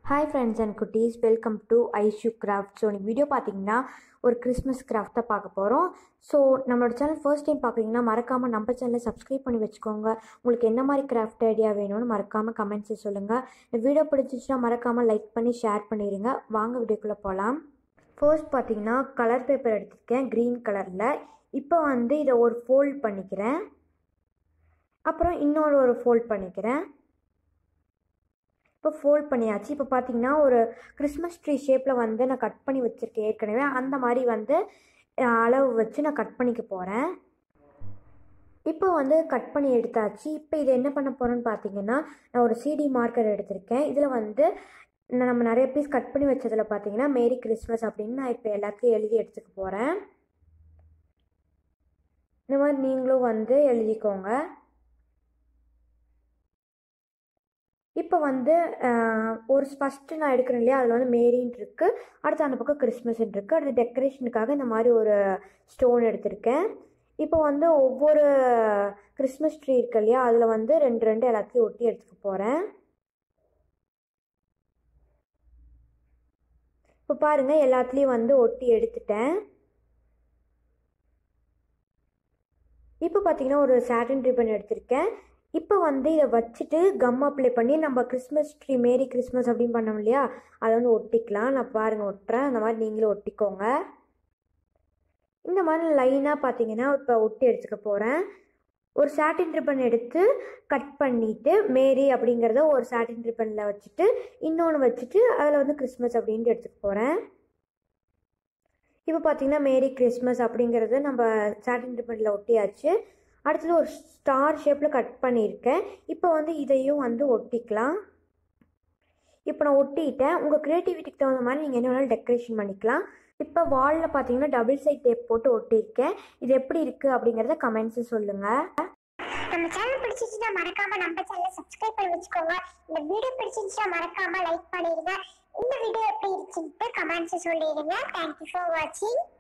Hi friends and cuties, welcome to Aishu Craft. So இந்த video பார்த்தீங்கன்னா ஒரு Christmas craft பார்க்க போகிறோம். ஸோ நம்மளோட சேனல் ஃபர்ஸ்ட் டைம் பார்க்குறீங்கன்னா மறக்காமல் நம்ம சேனலை சப்ஸ்கிரைப் பண்ணி வச்சுக்கோங்க. உங்களுக்கு என்ன மாதிரி கிராஃப்ட் ஐடியா வேணும்னு மறக்காமல் கமெண்ட்ஸில் சொல்லுங்கள். இந்த வீடியோ பிடிச்சிச்சுன்னா மறக்காமல் லைக் பண்ணி ஷேர் பண்ணிடுங்க. வாங்க வீடியோக்குள்ளே போகலாம். ஃபர்ஸ்ட் பார்த்தீங்கன்னா கலர் பேப்பர் எடுத்துருக்கேன் க்ரீன் கலரில். இப்போ இதை ஒரு ஃபோல்ட் பண்ணிக்கிறேன். அப்புறம் இன்னொரு ஃபோல்ட் பண்ணிக்கிறேன். இப்போ ஃபோல்ட் பண்ணியாச்சு. இப்போ பார்த்தீங்கன்னா ஒரு கிறிஸ்மஸ் ட்ரீ ஷேப்பில் நான் கட் பண்ணி வச்சுருக்கேன் ஏற்கனவே. அந்த மாதிரி அளவு வச்சு நான் கட் பண்ணிக்க போகிறேன். இப்போ கட் பண்ணி எடுத்தாச்சு. இப்போ இதை என்ன பண்ண போகிறேன்னு பார்த்தீங்கன்னா, நான் ஒரு சிடி மார்க்கர் எடுத்திருக்கேன். இதில் நம்ம நிறைய பீஸ் கட் பண்ணி வச்சதில் பார்த்தீங்கன்னா மேரி கிறிஸ்மஸ் அப்படின்னு நான் இப்போ எல்லாத்தையும் எழுதி எடுத்துக்க போகிறேன். இந்த மாதிரி நீங்களும் எழுதிக்கோங்க. இப்போ ஒரு ஃபஸ்ட்டு நான் எடுக்கிறேன் இல்லையா, அதில் மேரின்னு இருக்குது, அடுத்து அந்த பக்கம் கிறிஸ்மஸ்ன்னு இருக்குது. அடுத்து டெக்கரேஷனுக்காக இந்த மாதிரி ஒரு ஸ்டோன் எடுத்திருக்கேன். இப்போ ஒவ்வொரு கிறிஸ்மஸ் ட்ரீ இருக்கு இல்லையா, அதில் ரெண்டு எல்லாத்தையும் ஒட்டி எடுத்துக்க போகிறேன். இப்போ பாருங்கள் எல்லாத்துலேயும் ஒட்டி எடுத்துட்டேன். இப்போ பார்த்தீங்கன்னா ஒரு சாட்டின் ரிப்பன் எடுத்திருக்கேன். இப்போ இதை வச்சுட்டு கம் அப்ளை பண்ணி நம்ம கிறிஸ்மஸ் ட்ரீ மேரி கிறிஸ்மஸ் அப்படின்னு பண்ணோம் இல்லையா, அதை ஒட்டிக்கலாம். நான் பாருங்கள் ஒட்டுறேன். அந்த மாதிரி நீங்களும் ஒட்டிக்கோங்க. இந்த மாதிரி லைனாக பார்த்தீங்கன்னா இப்போ ஒட்டி எடுத்துக்க போகிறேன். ஒரு சாட்டின் ரிப்பன் எடுத்து கட் பண்ணிவிட்டு மேரி அப்படிங்கிறத ஒரு சாட்டின் ரிப்பனில் வச்சுட்டு இன்னொன்று வச்சுட்டு அதில் கிறிஸ்மஸ் அப்படின்ட்டு எடுத்துக்க போகிறேன். இப்போ பார்த்தீங்கன்னா மேரி கிறிஸ்மஸ் அப்படிங்கிறது நம்ம சாட்டின் ரிப்பனில் ஒட்டியாச்சு. அடுத்தது ஒரு ஸ்டார் ஷேப்பில் கட் பண்ணியிருக்கேன். இப்போ இதையும் ஒட்டிக்கலாம். இப்போ நான் ஒட்டிட்டேன். உங்கள் க்ரியேட்டிவிட்டிக்கு தகுந்த மாதிரி நீங்கள் என்ன வேணாலும் டெக்கரேஷன் பண்ணிக்கலாம். இப்போ வாலில் பார்த்தீங்கன்னா டபுள் சைட் டேப் போட்டு ஒட்டியிருக்கேன். இது எப்படி இருக்குது அப்படிங்கிறத கமெண்ட்ஸில் சொல்லுங்கள். நம்ம சேனல் பிடிச்சிருந்துச்சுன்னா மறக்காம நம்ம சேனலை சப்ஸ்கிரைப் பண்ணி வச்சுக்கோங்க. இந்த வீடியோ பிடிச்சிருந்துச்சுன்னா மறக்காம லைக் பண்ணிடுங்க. இந்த வீடியோ எப்படி இருந்துச்சுன்னு கமெண்ட்ஸ் சொல்லிடுங்க. தேங்க்யூ ஃபார் வாட்சிங்.